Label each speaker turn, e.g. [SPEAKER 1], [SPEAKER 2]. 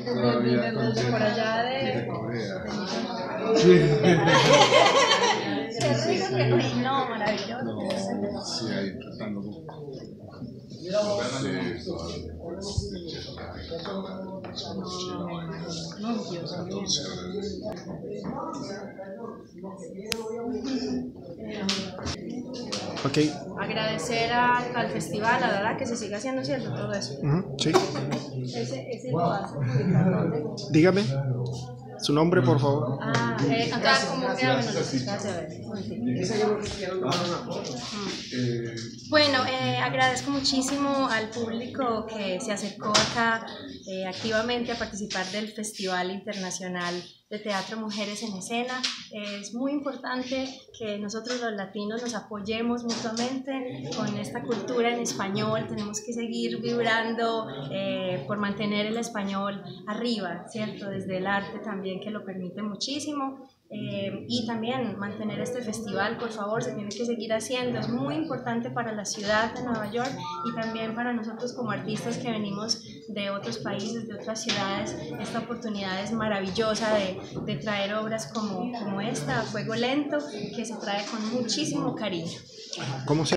[SPEAKER 1] desde por allá de
[SPEAKER 2] Corea.
[SPEAKER 1] Qué rico que uy, no, maravilloso.
[SPEAKER 2] No, sí, ahí tratando
[SPEAKER 3] Ok.
[SPEAKER 1] Agradecer al festival, la verdad que se siga haciendo cierto todo eso.
[SPEAKER 3] Sí.
[SPEAKER 1] Ese lo hace publicar dónde.
[SPEAKER 3] Dígame su nombre, por favor.
[SPEAKER 1] Acá como que bueno, a ver. Bueno, agradezco muchísimo al público que se acercó acá activamente a participar del Festival Internacional de Teatro Mujeres en Escena. Es muy importante que nosotros los latinos nos apoyemos mutuamente con esta cultura en español. Tenemos que seguir vibrando por mantener el español arriba, ¿cierto? Desde el arte también, que lo permite muchísimo. Y también mantener este festival, por favor, se tiene que seguir haciendo. Es muy importante para la ciudad de Nueva York y también para nosotros como artistas que venimos de otros países, de otras ciudades. Esta oportunidad es maravillosa de traer obras como esta, Fuego Lento, que se trae con muchísimo cariño.
[SPEAKER 3] ¿Cómo se